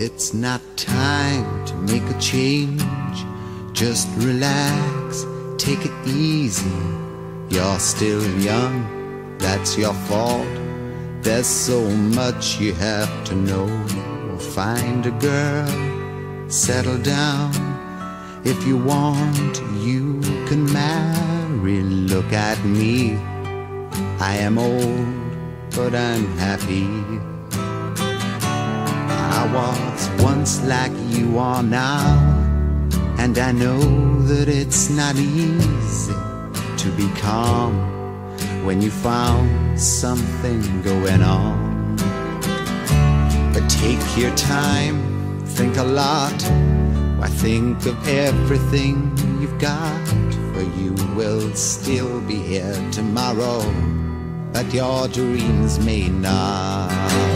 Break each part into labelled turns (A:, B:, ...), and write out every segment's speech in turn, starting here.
A: It's not time to make a change. Just relax, take it easy. You're still young, that's your fault. There's so much you have to know. Find a girl, settle down. If you want, you can marry. Look at me, I am old, but I'm happy. I was once like you are now, and I know that it's not easy to be calm when you found something going on. But take your time, think a lot. Why, think of everything you've got, for you will still be here tomorrow, but your dreams may not.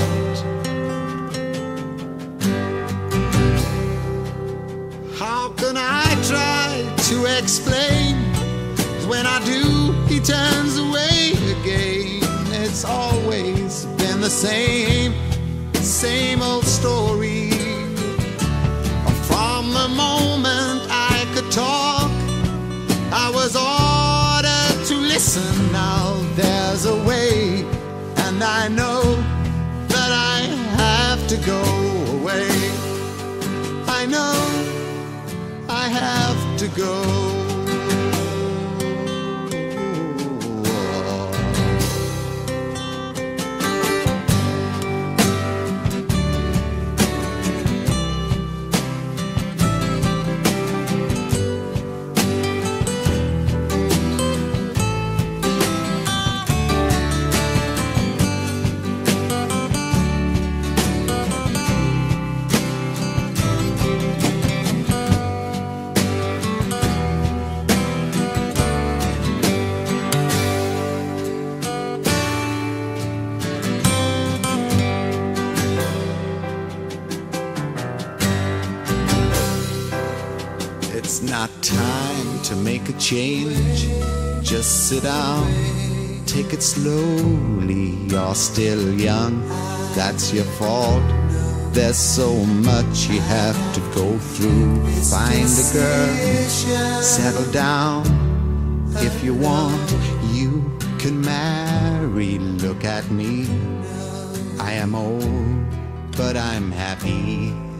A: How can I try to explain? When I do, he turns away again. It's always been the same old story. From the moment I could talk, I was ordered to listen. Now there's a way, and I know that I have to go away. I know I have to go. It's not time to make a change. Just sit down, take it slowly. You're still young, that's your fault. There's so much you have to go through. Find a girl, settle down. If you want, you can marry. Look at me, I am old, but I'm happy.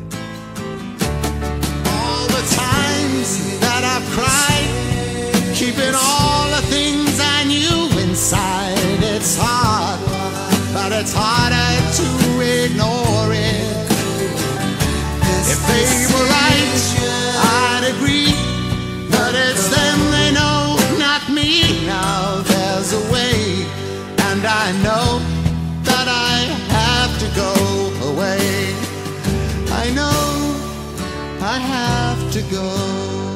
A: That I've cried, keeping all the things I knew inside. It's hard, but it's harder to ignore it. If they were right, I'd agree, but it's them they know, not me. Now there's a way, and I know that I have to go away. I know I have to go.